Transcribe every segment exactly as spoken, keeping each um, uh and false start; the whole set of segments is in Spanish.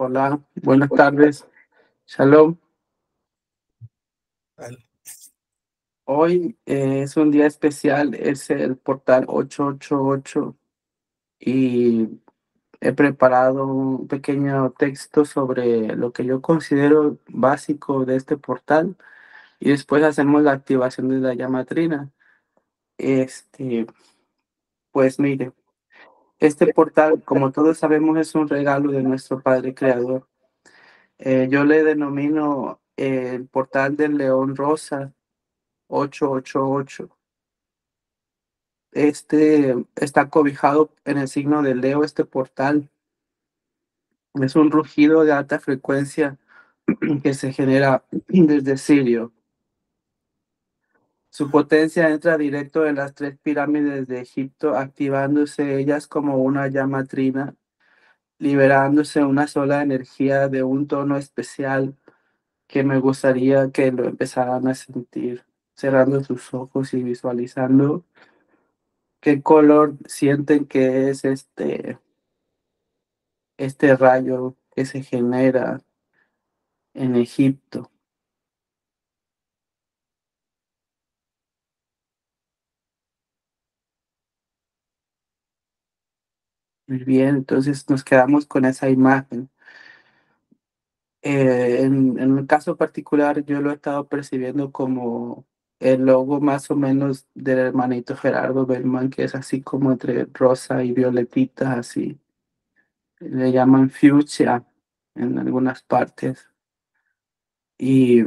Hola, buenas tardes. Shalom. Al- Hoy eh, es un día especial, es el portal ochocientos ochenta y ocho y he preparado un pequeño texto sobre lo que yo considero básico de este portal y después hacemos la activación de la llamatrina. Este, pues mire, este portal, como todos sabemos, es un regalo de nuestro Padre Creador. Eh, yo le denomino eh, el portal del León Rosa ochocientos ochenta y ocho. Este está cobijado en el signo de Leo, este portal. Es un rugido de alta frecuencia que se genera desde Sirio. Su potencia entra directo en las tres pirámides de Egipto, activándose ellas como una llama trina, liberándose una sola energía de un tono especial que me gustaría que lo empezaran a sentir, cerrando sus ojos y visualizando qué color sienten que es este este rayo que se genera en Egipto. Muy bien, entonces nos quedamos con esa imagen. Eh, en, en un caso particular, yo lo he estado percibiendo como el logo más o menos del hermanito Gerardo Bellman, que es así como entre rosa y violetita, así. Le llaman fuchsia en algunas partes. Y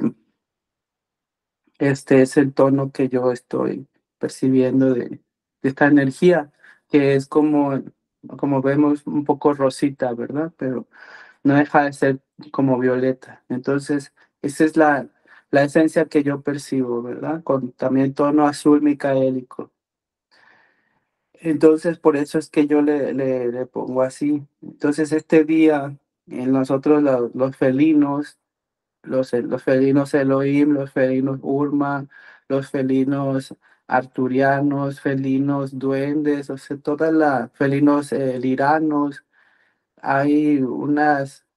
este es el tono que yo estoy percibiendo de, de esta energía, que es como, como vemos, un poco rosita, ¿verdad? Pero no deja de ser como violeta. Entonces, esa es la, la esencia que yo percibo, ¿verdad? Con también tono azul micaélico. Entonces, por eso es que yo le, le, le pongo así. Entonces, este día, en nosotros los, los felinos, los, los felinos Elohim, los felinos Urma, los felinos arturianos, felinos duendes, o sea, todas las felinos eh, liranos. Hay unas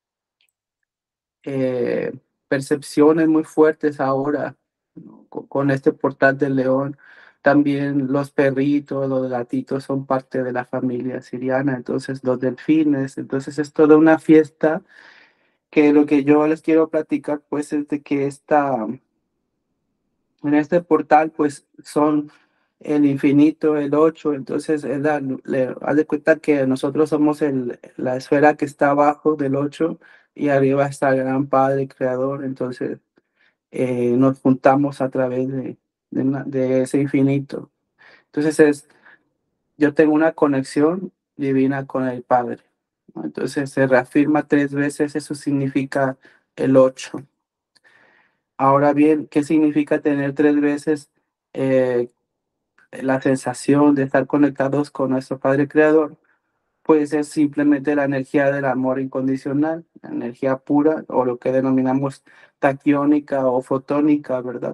eh, percepciones muy fuertes ahora, ¿no? con, con este portal del león. También los perritos, los gatitos son parte de la familia siriana, entonces los delfines, entonces es toda una fiesta que lo que yo les quiero platicar pues es de que esta, en este portal pues son el infinito, el ocho, entonces es la- le, haz de cuenta que nosotros somos el, la esfera que está abajo del ocho y arriba está el gran Padre Creador, entonces eh, nos juntamos a través de, de, una- de ese infinito. Entonces es, yo tengo una conexión divina con el Padre, ¿no? Entonces se reafirma tres veces, eso significa el ocho. Ahora bien, ¿qué significa tener tres veces eh, la sensación de estar conectados con nuestro Padre Creador? Pues es simplemente la energía del amor incondicional, la energía pura o lo que denominamos taquiónica o fotónica, ¿verdad?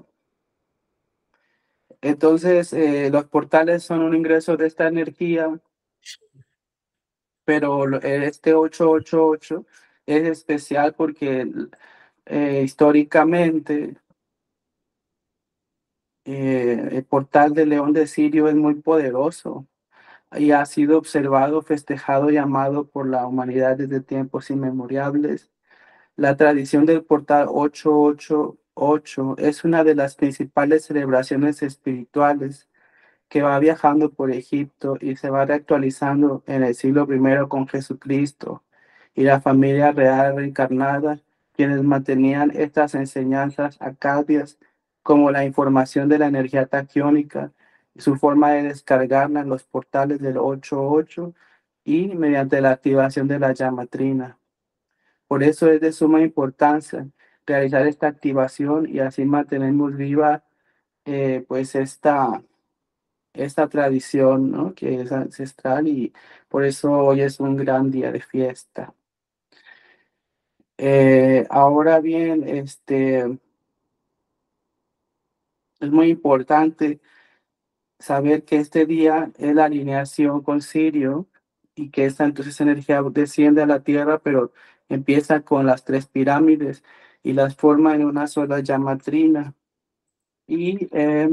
Entonces, eh, los portales son un ingreso de esta energía, pero lo- este ochocientos ochenta y ocho es especial porque eh, históricamente eh, el portal de León de Sirio es muy poderoso y ha sido observado, festejado y amado por la humanidad desde tiempos inmemorables. La tradición del portal ochocientos ochenta y ocho es una de las principales celebraciones espirituales que va viajando por Egipto y se va reactualizando en el siglo primero con Jesucristo y la familia real reencarnada, quienes mantenían estas enseñanzas acadias como la información de la energía taquiónica, su forma de descargarla en los portales del ochocientos ochenta y ocho y mediante la activación de la llamatrina. Por eso es de suma importancia realizar esta activación y así mantenemos viva eh, pues esta esta tradición, ¿no? Que es ancestral y por eso hoy es un gran día de fiesta. Eh, ahora bien, este, es muy importante saber que este día es la alineación con Sirio y que esta entonces energía desciende a la tierra, pero empieza con las tres pirámides y las forma en una sola llama trina. Y eh,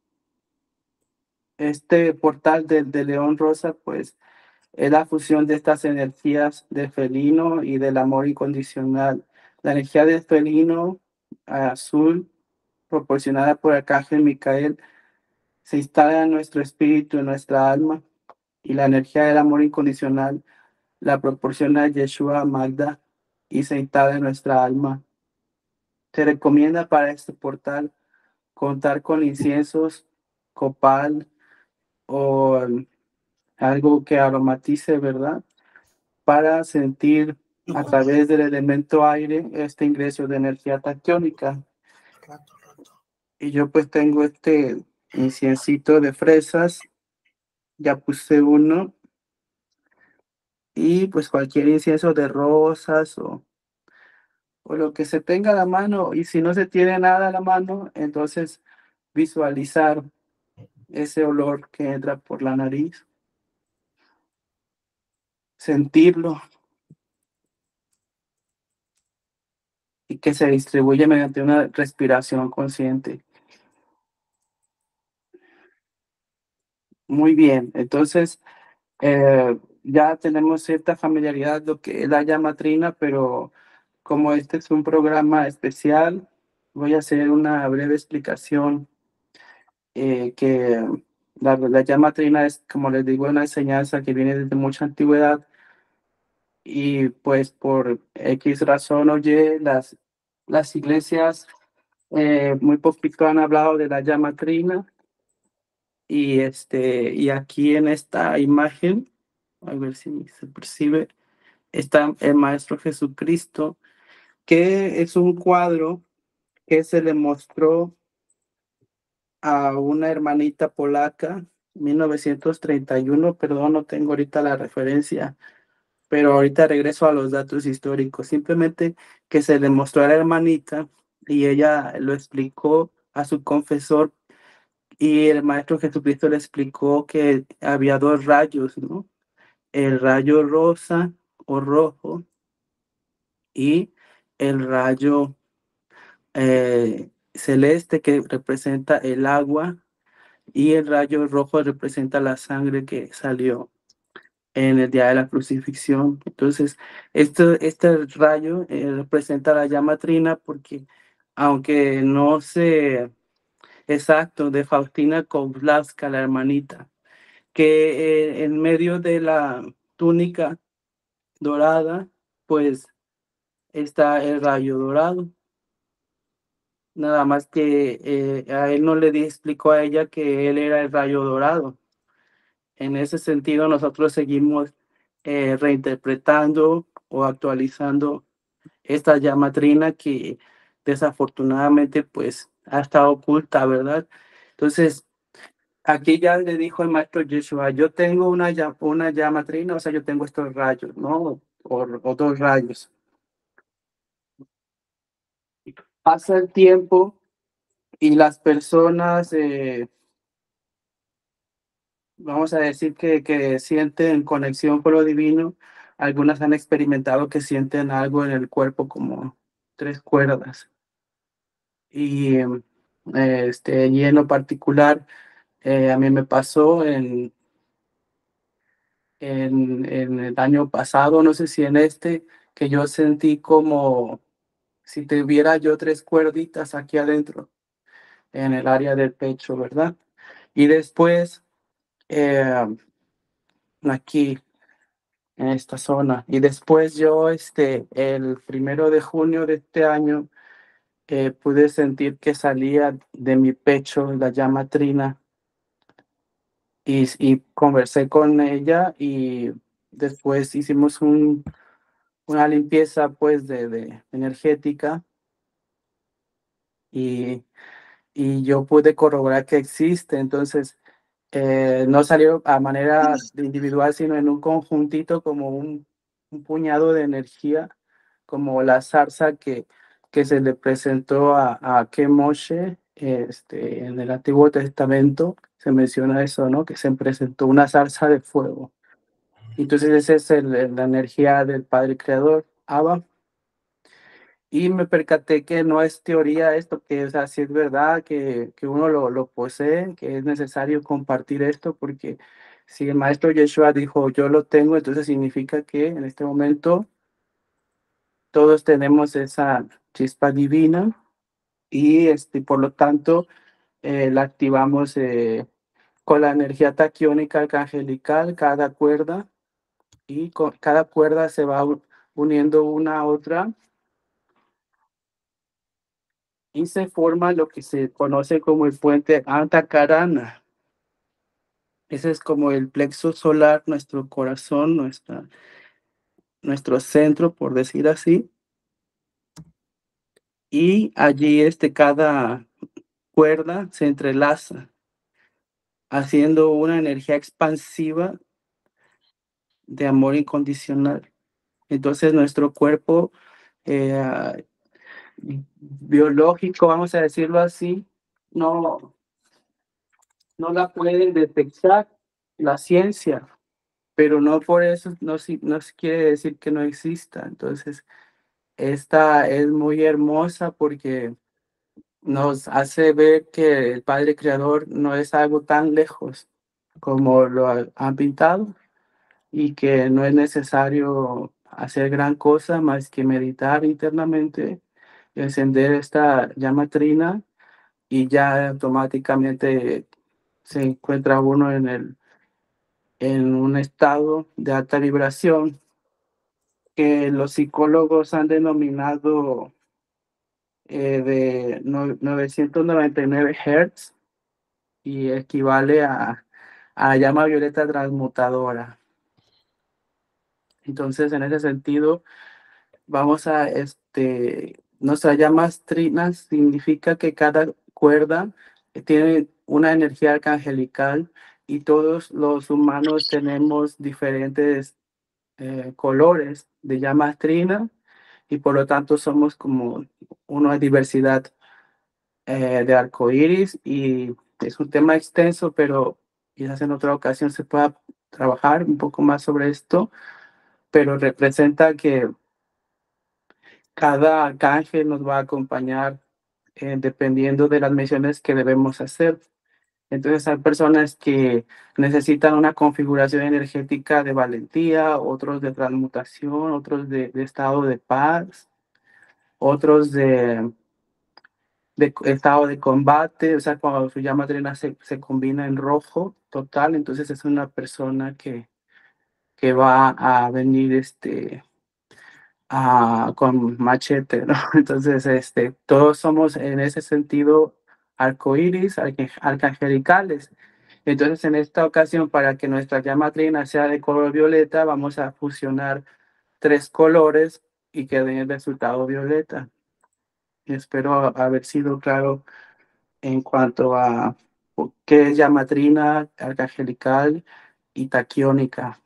este portal del de León Rosa, pues es la fusión de estas energías de felino y del amor incondicional. La energía del felino azul, proporcionada por Arcángel Micael, se instala en nuestro espíritu, en nuestra alma, y la energía del amor incondicional la proporciona Yeshua Magda y se instala en nuestra alma. Se recomienda para este portal contar con inciensos, copal o um, algo que aromatice, ¿verdad? Para sentir a través del elemento aire este ingreso de energía tactónica. Y yo pues tengo este inciencito de fresas, ya puse uno, y pues cualquier incienso de rosas o, o lo que se tenga a la mano, y si no se tiene nada a la mano, entonces visualizar ese olor que entra por la nariz, sentirlo y que se distribuye mediante una respiración consciente. Muy bien, entonces eh, ya tenemos cierta familiaridad lo que es la llama trina, pero como este es un programa especial, voy a hacer una breve explicación eh, que la, la llama trina es, como les digo, una enseñanza que viene desde mucha antigüedad y pues por X razón o Y, las, las iglesias eh, muy poquito han hablado de la llama trina y, este, y aquí en esta imagen, a ver si se percibe, está el Maestro Jesucristo, que es un cuadro que se le mostró a una hermanita polaca, mil novecientos treinta y uno, perdón, no tengo ahorita la referencia, pero ahorita regreso a los datos históricos. Simplemente que se le mostró a la hermanita y ella lo explicó a su confesor y el Maestro Jesucristo le explicó que había dos rayos, ¿no? El rayo rosa o rojo y el rayo eh, celeste que representa el agua y el rayo rojo representa la sangre que salió en el día de la crucifixión. Entonces, este, este rayo eh, representa la llama trina porque aunque no sé exacto de Faustina Kowalska, la hermanita, que eh, en medio de la túnica dorada, pues está el rayo dorado. Nada más que eh, a él no le di- explicó a ella que él era el rayo dorado. En ese sentido, nosotros seguimos eh, reinterpretando o actualizando esta llama trina que desafortunadamente pues ha estado oculta, ¿verdad? Entonces, aquí ya le dijo el maestro Yeshua, yo tengo una, lla- una llama trina, o sea, yo tengo estos rayos, ¿no? O, o dos rayos. Pasa el tiempo y las personas, eh, vamos a decir que, que sienten conexión con lo divino, algunas han experimentado que sienten algo en el cuerpo como tres cuerdas. Y eh, este, y en lo particular, eh, a mí me pasó en, en, en el año pasado, no sé si en este, que yo sentí como si tuviera yo tres cuerditas aquí adentro, en el área del pecho, ¿verdad? Y después, eh, aquí, en esta zona. Y después yo, este, el primero de junio de este año, eh, pude sentir que salía de mi pecho la llama trina y, y conversé con ella y después hicimos un, una limpieza pues de, de energética y, y yo pude corroborar que existe. Entonces, eh, no salió a manera de individual, sino en un conjuntito como un, un puñado de energía, como la zarza que, que se le presentó a, a Kemoshe este, en el Antiguo Testamento. Se menciona eso, ¿no? Que se presentó una zarza de fuego. Entonces esa es el- la energía del Padre Creador. Abba. Y me percaté que no es teoría esto, que o sea, sí es verdad que, que uno lo, lo posee, que es necesario compartir esto, porque si el maestro Yeshua dijo yo lo tengo, entonces significa que en este momento todos tenemos esa chispa divina y este, por lo tanto eh, la activamos eh, con la energía taquiónica arcangelical, cada cuerda, y con cada cuerda se va u- uniendo una a otra y se forma lo que se conoce como el puente Antacarana. Ese es como el plexo solar, nuestro corazón, nuestra, nuestro centro, por decir así. Y allí este, cada cuerda se entrelaza, haciendo una energía expansiva de amor incondicional. Entonces nuestro cuerpo eh, biológico, vamos a decirlo así, no, no la pueden detectar la ciencia, pero no por eso no, si- no se quiere decir que no exista. Entonces, esta es muy hermosa porque nos hace ver que el Padre Creador no es algo tan lejos como lo ha- han pintado y que no es necesario hacer gran cosa más que meditar internamente, encender esta llama trina y ya automáticamente se encuentra uno en el en un estado de alta vibración que los psicólogos han denominado eh, de no- novecientos noventa y nueve Hertz y equivale a, a llama violeta transmutadora. Entonces, en ese sentido, vamos a, este, nuestras llamas trinas significa que cada cuerda tiene una energía arcangelical y todos los humanos tenemos diferentes eh, colores de llamas trina y por lo tanto somos como una diversidad eh, de arcoíris y es un tema extenso, pero quizás en otra ocasión se pueda trabajar un poco más sobre esto, pero representa que cada arcángel nos va a acompañar eh, dependiendo de las misiones que debemos hacer. Entonces hay personas que necesitan una configuración energética de valentía, otros de transmutación, otros de, de estado de paz, otros de, de co- estado de combate, o sea, cuando su llama adrenal se, se combina en rojo total, entonces es una persona que, que va a venir este, a, con machete, ¿no? Entonces, este, todos somos en ese sentido arcoíris, arque- arcangelicales. Entonces, en esta ocasión, para que nuestra llama trina sea de color violeta, vamos a fusionar tres colores y que den el resultado violeta. Y espero haber sido claro en cuanto a qué es llama trina, arcangelical y taquiónica.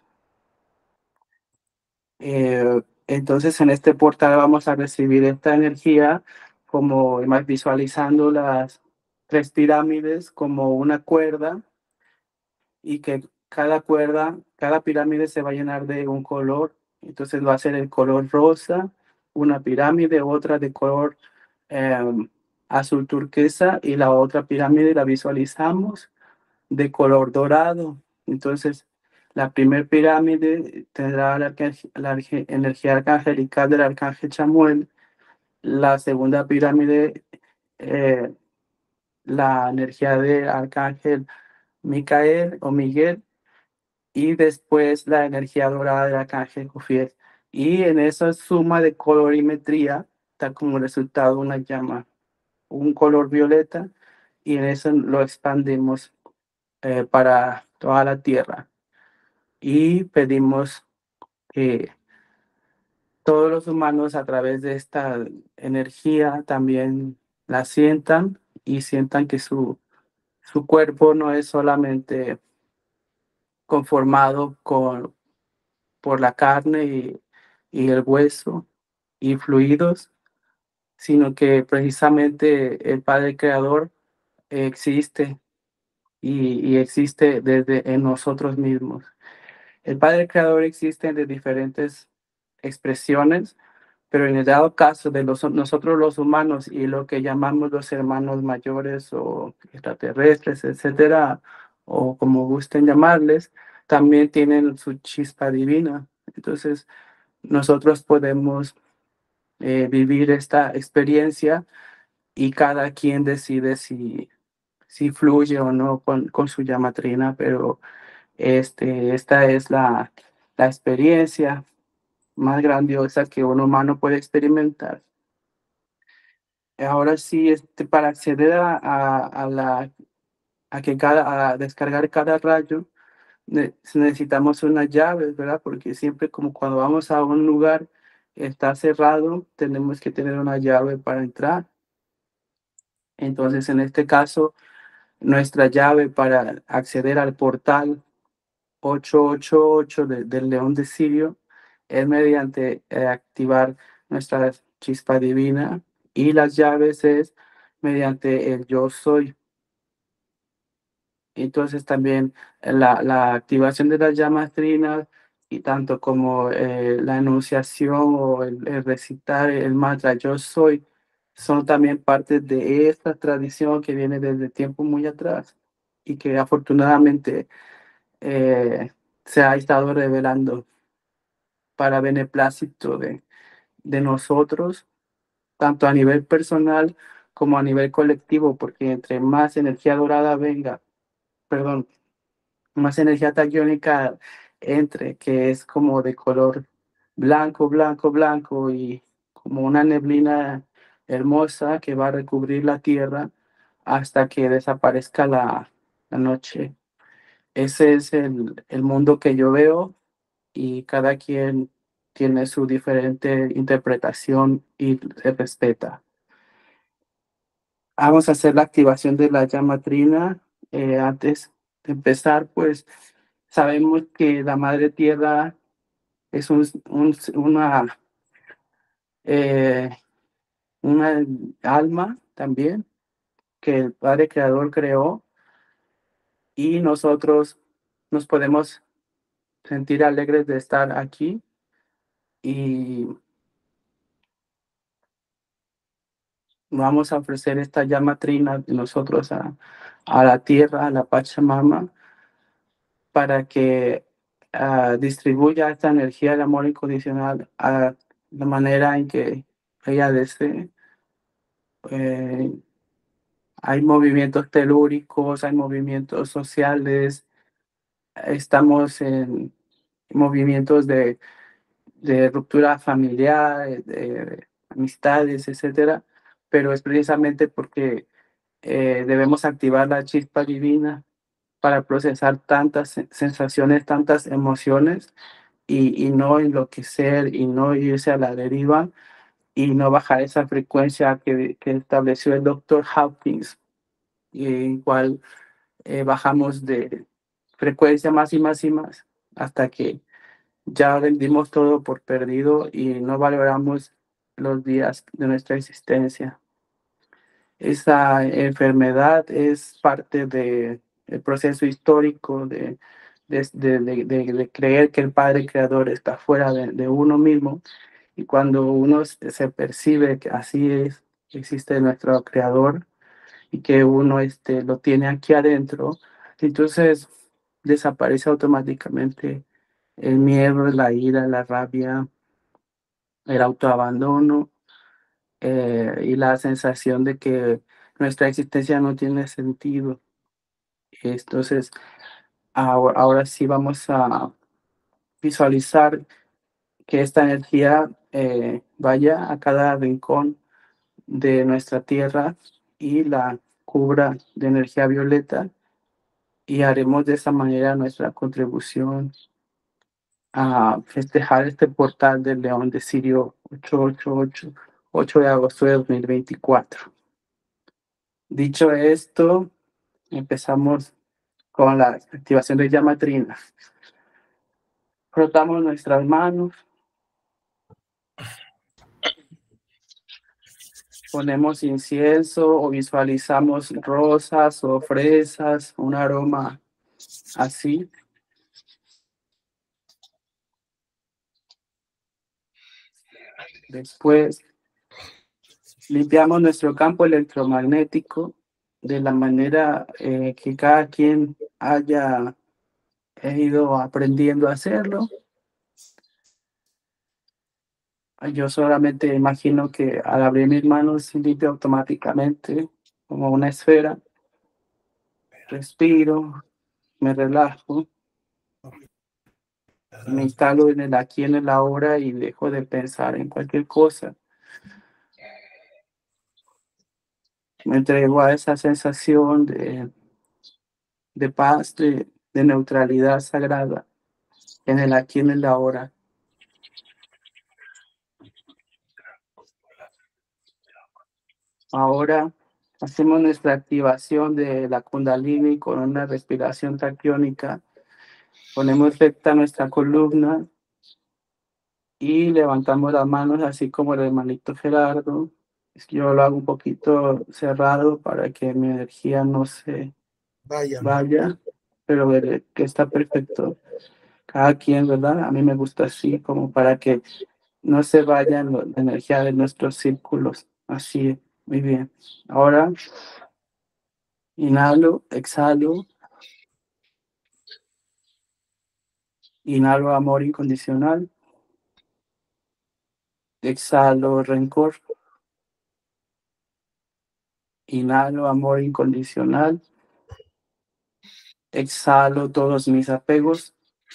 Eh, entonces, en este portal vamos a recibir esta energía como más visualizando las tres pirámides como una cuerda y que cada cuerda, cada pirámide se va a llenar de un color. Entonces va a ser el color rosa, una pirámide, otra de color em, azul turquesa y la otra pirámide la visualizamos de color dorado. Entonces, la primer pirámide tendrá la, arcángel- la arge- energía arcangelical del arcángel Chamuel. La segunda pirámide, eh, la energía del arcángel Micael o Miguel. Y después la energía dorada del arcángel Jofiel. Y en esa suma de colorimetría está como resultado una llama, un color violeta, y en eso lo expandimos eh, para toda la tierra. Y pedimos que todos los humanos a través de esta energía también la sientan y sientan que su, su cuerpo no es solamente conformado con, por la carne y, y el hueso y fluidos, sino que precisamente el Padre Creador existe y, y existe desde en nosotros mismos. El Padre Creador existe de diferentes expresiones, Pero en el dado caso de los, nosotros los humanos y lo que llamamos los hermanos mayores o extraterrestres, etcétera, o como gusten llamarles, también tienen su chispa divina. Entonces, nosotros podemos eh, vivir esta experiencia y cada quien decide si, si fluye o no con, con su llama trina, pero este, esta es la, la experiencia más grandiosa que un humano puede experimentar. Ahora sí, este, para acceder a, a, a la, a, que cada, a descargar cada rayo, ne- necesitamos unas llaves, ¿verdad? Porque siempre como cuando vamos a un lugar está cerrado, tenemos que tener una llave para entrar. Entonces, en este caso, nuestra llave para acceder al portal ochocientos ochenta y ocho de- del León de Sirio es mediante eh, activar nuestra chispa divina, y las llaves es mediante el yo soy. Entonces también eh, la, la activación de las llamas trinas y tanto como eh, la enunciación o el, el recitar el mantra yo soy son también parte de esta tradición que viene desde tiempo muy atrás y que afortunadamente eh, se ha estado revelando para beneplácito de, de nosotros, tanto a nivel personal como a nivel colectivo, porque entre más energía dorada venga, perdón, más energía tactónica entre, que es como de color blanco, blanco, blanco y como una neblina hermosa que va a recubrir la tierra hasta que desaparezca la, la noche. Ese es el, el mundo que yo veo y cada quien tiene su diferente interpretación y se respeta. Vamos a hacer la activación de la llama trina. Eh, antes de empezar, pues sabemos que la Madre Tierra es un, un- una, eh, una alma también que el Padre Creador creó, y nosotros nos podemos sentir alegres de estar aquí y vamos a ofrecer esta llama trina de nosotros a, a la tierra, a la Pachamama, para que ah, distribuya esta energía del amor incondicional a la manera en que ella desee. Eh, Hay movimientos telúricos, hay movimientos sociales, estamos en movimientos de, de ruptura familiar, de, de amistades, etcétera, pero es precisamente porque eh, debemos activar la chispa divina para procesar tantas se- sensaciones, tantas emociones y, y no enloquecer y no irse a la deriva y no bajar esa frecuencia que, que estableció el doctor Hawkins, en cual eh, bajamos de frecuencia más y más y más hasta que ya rendimos todo por perdido y no valoramos los días de nuestra existencia. Esa enfermedad es parte del proceso histórico de, de, de, de- de- de creer que el Padre Creador está fuera de, de uno mismo, y cuando uno se se percibe que así es, existe nuestro Creador y que uno este, lo tiene aquí adentro, entonces desaparece automáticamente el miedo, la ira, la rabia, el autoabandono eh, y la sensación de que nuestra existencia no tiene sentido. Entonces, ahora, ahora sí vamos a visualizar que esta energía eh, vaya a cada rincón de nuestra tierra y la cubra de energía violeta, y haremos de esa manera nuestra contribución a festejar este portal del León de Sirio ochocientos ochenta y ocho, ocho de agosto de dos mil veinticuatro. Dicho esto, empezamos con la activación de llama trina. Frotamos nuestras manos, ponemos incienso o visualizamos rosas o fresas, un aroma así. Después limpiamos nuestro campo electromagnético de la manera eh, que cada quien haya ido aprendiendo a hacerlo. Yo solamente imagino que al abrir mis manos se limpia automáticamente como una esfera. Respiro, me relajo, me instalo en el aquí, en el ahora y dejo de pensar en cualquier cosa. Me entrego a esa sensación de, de paz, de, de neutralidad sagrada en el aquí, en el ahora. Ahora hacemos nuestra activación de la Kundalini con una respiración taquiónica. Ponemos recta nuestra columna y levantamos las manos así como el hermanito Gerardo. Es que yo lo hago un poquito cerrado para que mi energía no se Vaya, ¿no? vaya, pero veré que está perfecto. Cada quien, ¿verdad? A mí me gusta así, como para que no se vaya la energía de nuestros círculos. Así, muy bien. Ahora inhalo, exhalo, inhalo amor incondicional, exhalo rencor, inhalo amor incondicional, exhalo todos mis apegos,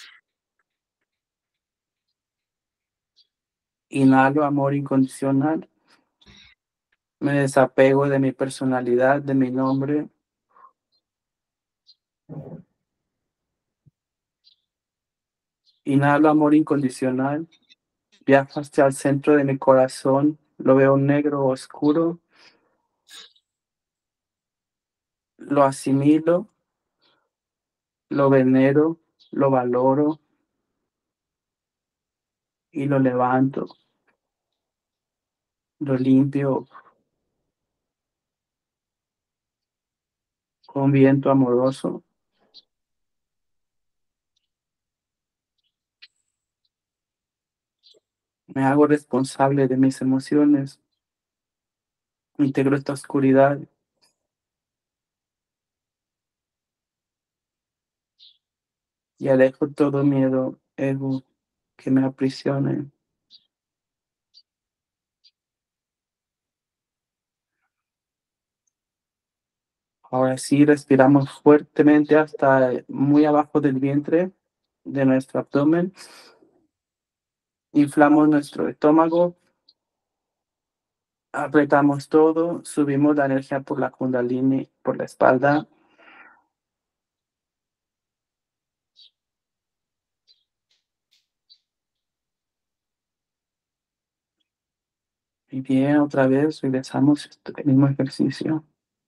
inhalo amor incondicional, me desapego de mi personalidad, de mi nombre, inhalo amor incondicional, viajo hacia el centro de mi corazón, lo veo negro o oscuro, lo asimilo, lo venero, lo valoro y lo levanto, lo limpio con viento amoroso. Me hago responsable de mis emociones, integro esta oscuridad y alejo todo miedo, ego que me aprisione. Ahora sí, respiramos fuertemente hasta muy abajo del vientre de nuestro abdomen. Inflamos nuestro estómago, apretamos todo, subimos la energía por la Kundalini, por la espalda. Y bien, otra vez regresamos este mismo ejercicio.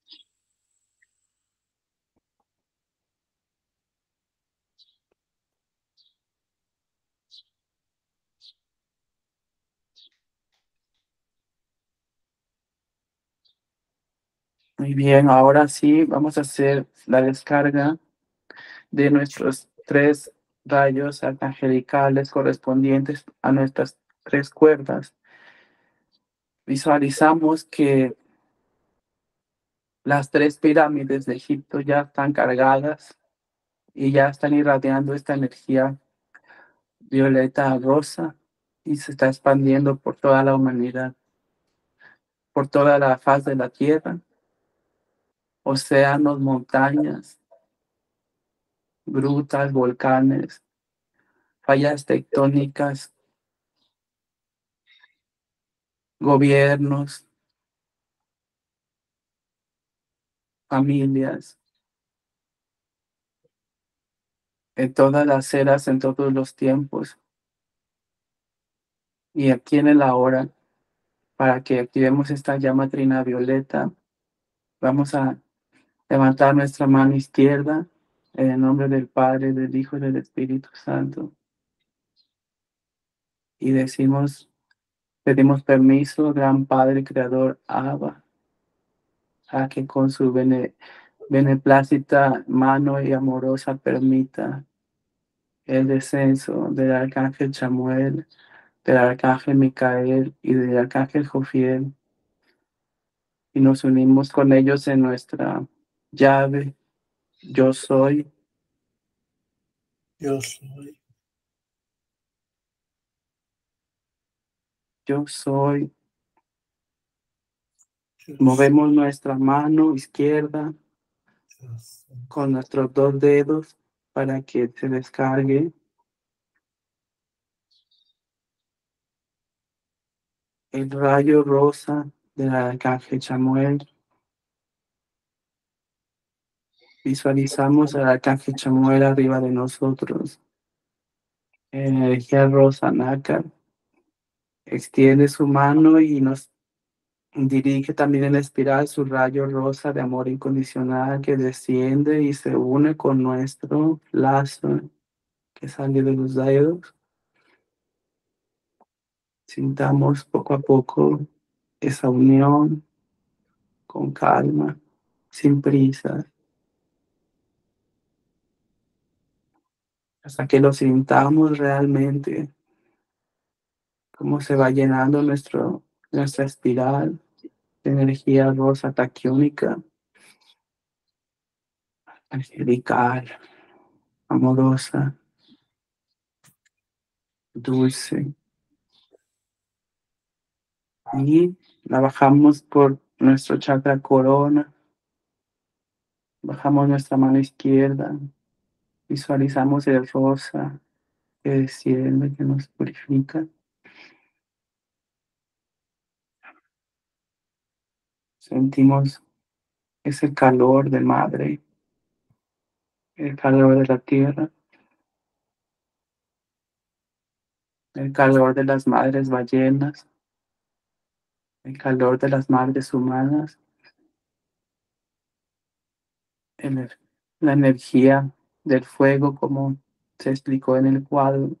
Muy bien, ahora sí vamos a hacer la descarga de nuestros tres rayos arcangelicales correspondientes a nuestras tres cuerdas. Visualizamos que las tres pirámides de Egipto ya están cargadas y ya están irradiando esta energía violeta rosa y se está expandiendo por toda la humanidad, por toda la faz de la tierra, océanos, montañas, grutas, volcanes, fallas tectónicas, gobiernos, familias, en todas las eras, en todos los tiempos y aquí en el ahora, para que activemos esta llama trina violeta. Vamos a levantar nuestra mano izquierda en el nombre del Padre, del Hijo y del Espíritu Santo y decimos, pedimos permiso, Gran Padre Creador Abba, a que con su bene, beneplácita mano y amorosa permita el descenso del Arcángel Chamuel, del arcángel Micael y del arcángel Jofiel, y nos unimos con ellos en nuestra llave. Yo soy, Yo soy, yo soy. yo soy, Movemos nuestra mano izquierda yo soy, con nuestros dos dedos para que se descargue el rayo rosa del arcángel Chamuel. Visualizamos al arcángel Chamuel arriba de nosotros. Energía rosa nácar. Extiende su mano y nos dirige también en espiral su rayo rosa de amor incondicional que desciende y se une con nuestro lazo que sale de los dedos. Sintamos poco a poco esa unión con calma, sin prisa, hasta que lo sintamos realmente, cómo se va llenando nuestro, nuestra espiral de energía rosa taquiónica, angelical, amorosa, dulce. Y la bajamos por nuestro chakra corona, bajamos nuestra mano izquierda, visualizamos el rosa que desciende, que nos purifica. Sentimos ese calor de madre, el calor de la tierra, el calor de las madres ballenas, el calor de las madres humanas, el- la energía del fuego, como se explicó en el cuadro,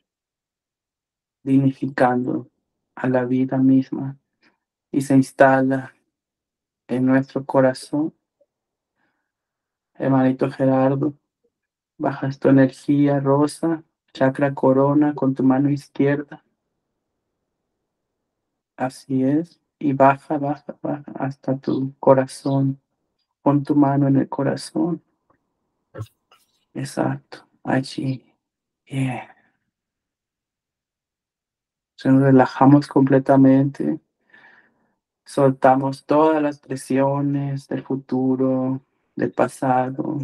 dignificando a la vida misma y se instala en nuestro corazón. Hermanito Gerardo, bajas tu energía rosa, chakra corona con tu mano izquierda. Así es. Y baja, baja, baja hasta tu corazón. Pon tu mano en el corazón. Exacto. Allí. Bien. Se nos relajamos completamente. Soltamos todas las presiones del futuro, del pasado.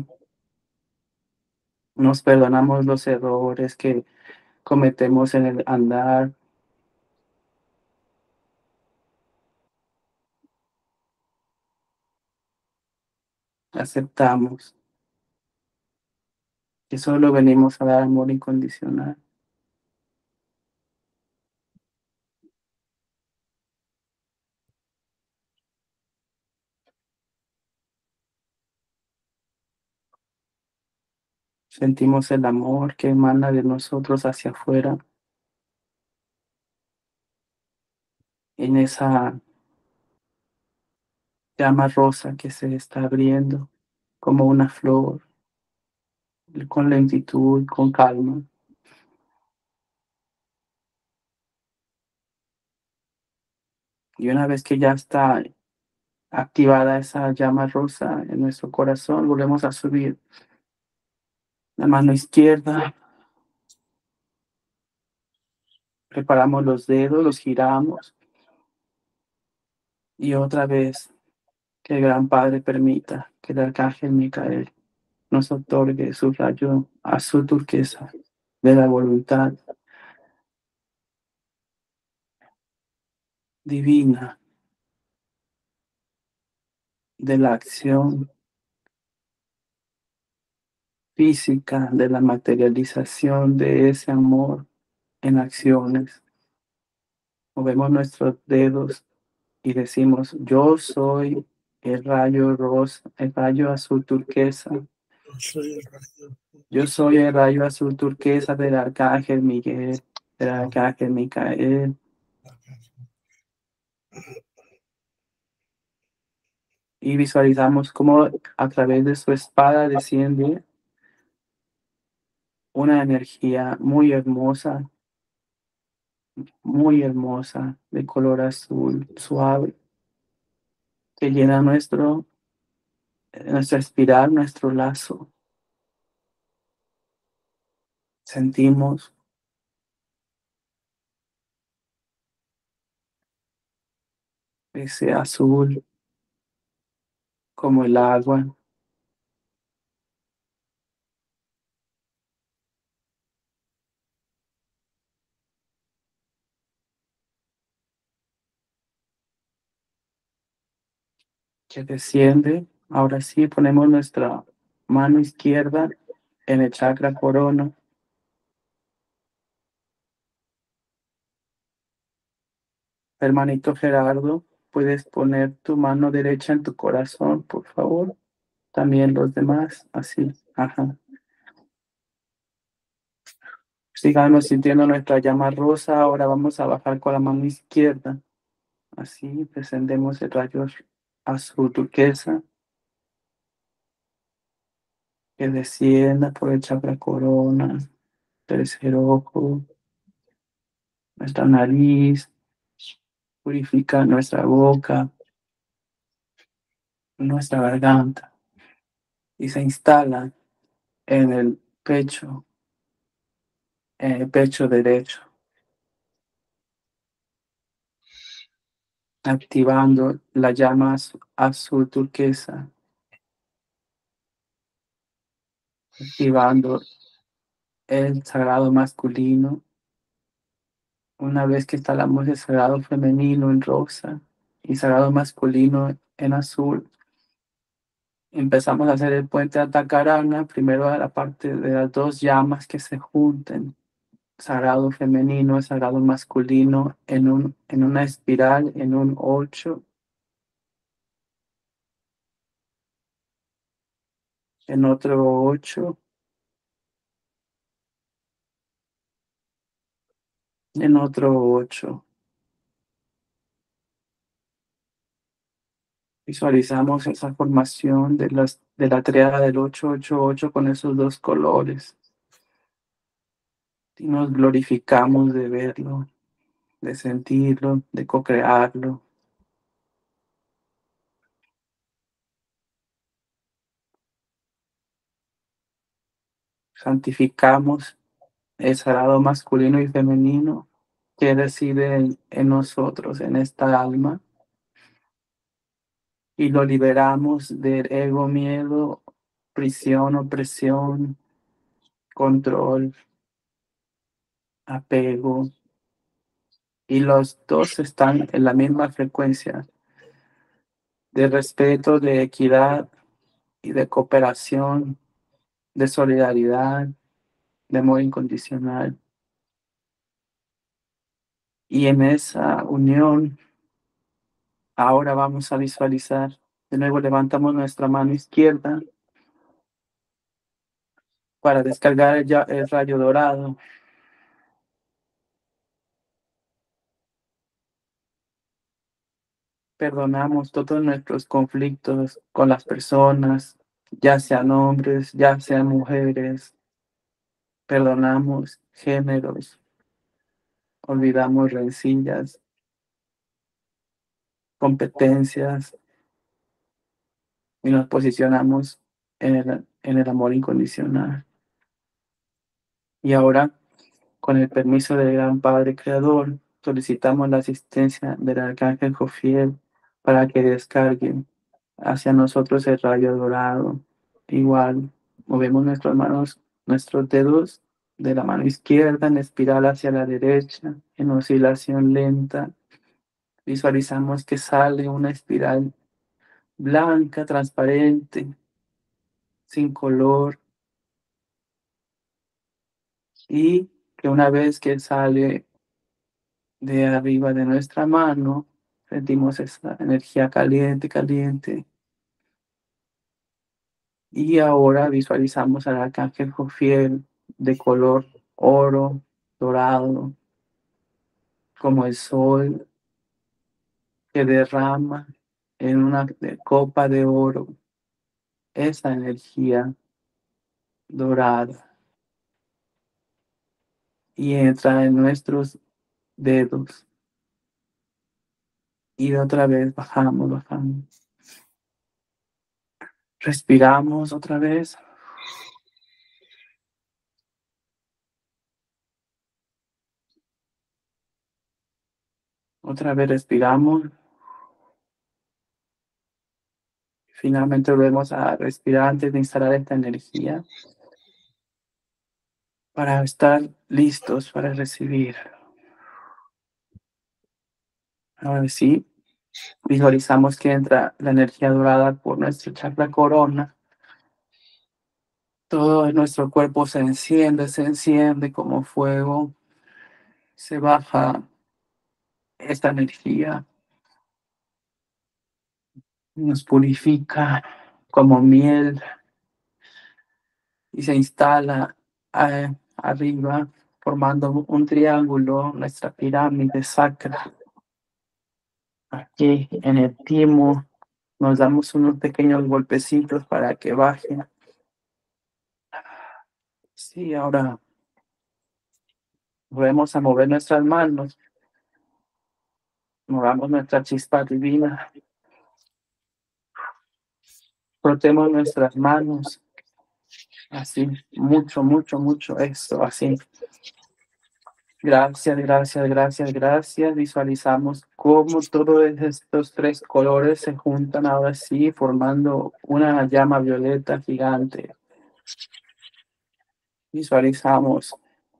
Nos perdonamos los errores que cometemos en el andar. Aceptamos que solo venimos a dar amor incondicional. Sentimos el amor que emana de nosotros hacia afuera, en esa llama rosa que se está abriendo como una flor, con lentitud, con calma. Y una vez que ya está activada esa llama rosa en nuestro corazón, volvemos a subir la mano izquierda, preparamos los dedos, los giramos y otra vez que el Gran Padre permita que el Arcángel Micael nos otorgue su rayo azul turquesa de la voluntad divina, de la acción física, de la materialización de ese amor en acciones. Movemos nuestros dedos y decimos, yo soy el rayo rosa, el rayo azul turquesa. yo soy el rayo, Yo soy el rayo azul turquesa del arcángel Miguel, del yo arcángel Micael. Y visualizamos cómo a través de su espada desciende una energía muy hermosa muy hermosa, de color azul suave, que llena nuestro, nuestra espiral, nuestro lazo. Sentimos ese azul como el agua que desciende. Ahora sí, ponemos nuestra mano izquierda en el chakra corona. Hermanito Gerardo, puedes poner tu mano derecha en tu corazón, por favor. También los demás, así. Ajá. Sigamos sintiendo nuestra llama rosa. Ahora vamos a bajar con la mano izquierda. Así, descendemos el rayo azul turquesa que descienda por el chakra corona, tercer ojo, nuestra nariz, purifica nuestra boca, nuestra garganta y se instala en el pecho, en el pecho derecho, activando la llama az- azul turquesa, activando el sagrado masculino. Una vez que instalamos el sagrado femenino en rosa y sagrado masculino en azul, empezamos a hacer el puente Atacarana, primero a la parte de las dos llamas que se junten, sagrado femenino, sagrado masculino, en, un, en una espiral, en un ocho, en otro ocho, en otro ocho. Visualizamos esa formación de, las, de la triada del ocho ocho ocho con esos dos colores y nos glorificamos de verlo, de sentirlo, de co-crearlo. Santificamos el sagrado masculino y femenino que reside en, en nosotros, en esta alma, y lo liberamos del ego, miedo, prisión, opresión, control, apego, y los dos están en la misma frecuencia de respeto, de equidad y de cooperación, de solidaridad, de amor incondicional. Y en esa unión, ahora vamos a visualizar. De nuevo levantamos nuestra mano izquierda para descargar el, ya- el rayo dorado. Perdonamos todos nuestros conflictos con las personas, ya sean hombres, ya sean mujeres. Perdonamos géneros, olvidamos rencillas, competencias y nos posicionamos en el, en el amor incondicional. Y ahora, con el permiso del Gran Padre Creador, solicitamos la asistencia del Arcángel Jofiel para que descargue hacia nosotros el rayo dorado. Igual, movemos nuestras manos, nuestros dedos de la mano izquierda en espiral hacia la derecha, en oscilación lenta. Visualizamos que sale una espiral blanca, transparente, sin color, y que una vez que sale de arriba de nuestra mano, sentimos esa energía caliente, caliente. Y ahora visualizamos al arcángel Jofiel de color oro, dorado, como el sol que derrama en una de- copa de oro esa energía dorada y entra en nuestros dedos. Y otra vez bajamos, bajamos. Respiramos otra vez. Otra vez respiramos. Finalmente volvemos a respirar antes de instalar esta energía para estar listos para recibir. Ahora sí, visualizamos que entra la energía dorada por nuestro chakra corona. Todo nuestro cuerpo se enciende, se enciende como fuego. Se baja esta energía, nos purifica como miel y se instala eh, arriba, formando un triángulo, nuestra pirámide sacra. Aquí en el timo nos damos unos pequeños golpecitos para que baje. Sí, ahora volvemos a mover nuestras manos, movamos nuestra chispa divina, frotemos nuestras manos, así, mucho, mucho, mucho, eso, así. Gracias, gracias, gracias, gracias. Visualizamos cómo todos estos tres colores se juntan ahora sí, formando una llama violeta gigante. Visualizamos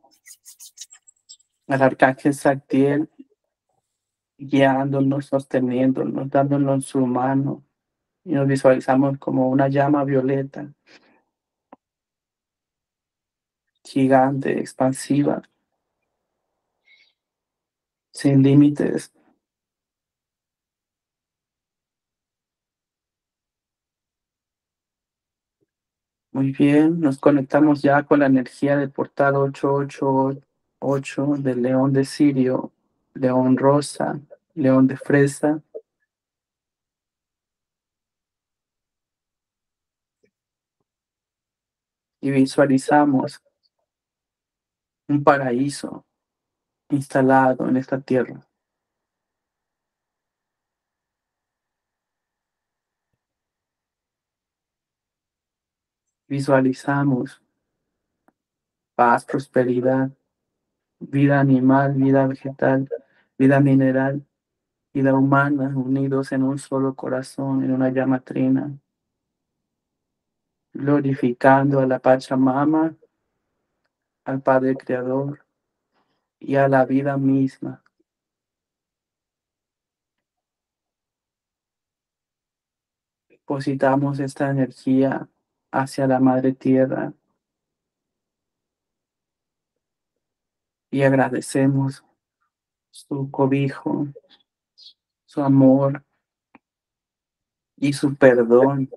al arcángel Zadkiel guiándonos, sosteniéndonos, dándonos su mano. Y nos visualizamos como una llama violeta gigante, expansiva, sin límites. Muy bien, nos conectamos ya con la energía del portal ochocientos ochenta y ocho del león de Sirio, león rosa, león de fresa. Y visualizamos un paraíso instalado en esta tierra. Visualizamos paz, prosperidad, vida animal, vida vegetal, vida mineral, vida humana, unidos en un solo corazón, en una llama trina, glorificando a la Pachamama, al Padre Creador y a la vida misma. Depositamos esta energía hacia la Madre Tierra y agradecemos su cobijo, su amor y su perdón.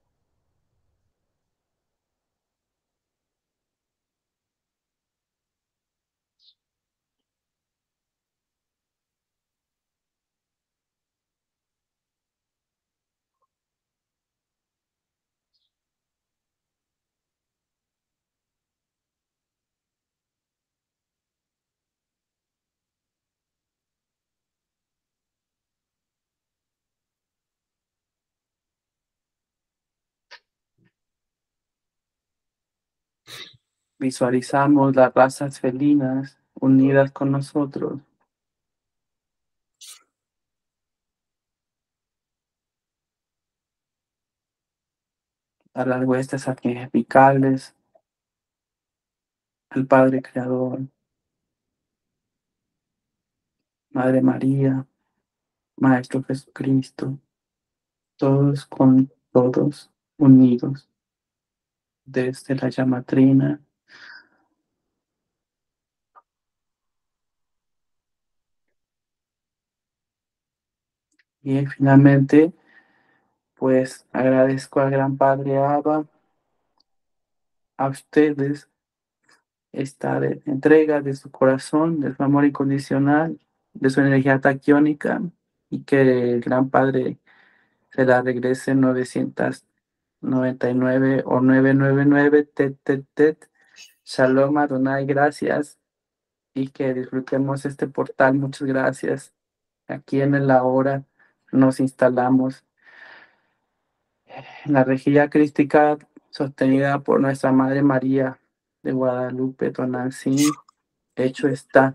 Visualizamos las razas felinas unidas con nosotros, a las huestes angelicales, al Padre Creador, Madre María, Maestro Jesucristo, todos con todos unidos desde la llama trina. Y finalmente, pues agradezco al Gran Padre Abba, a ustedes, esta de- entrega de su corazón, de su amor incondicional, de su energía taquiónica, y que el Gran Padre se la regrese novecientos noventa y nueve o novecientos noventa y nueve, tet, tet, tet. Shalom Adonai, gracias. y que disfrutemos este portal. Muchas gracias. Aquí en el ahora nos instalamos en la rejilla crística sostenida por nuestra Madre María de Guadalupe, Tonantzin. Hecho está.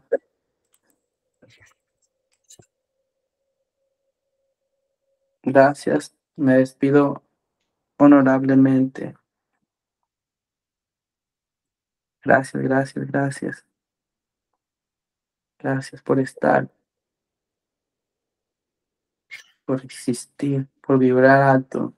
Gracias. Me despido honorablemente. Gracias, gracias, gracias. Gracias por estar, por existir, por vibrar alto.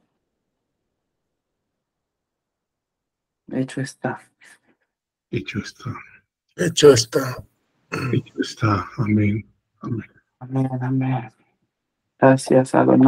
Hecho está. Hecho está. Hecho está. Hecho está. Amén. Amén. Amén, amén. Gracias, Adonai.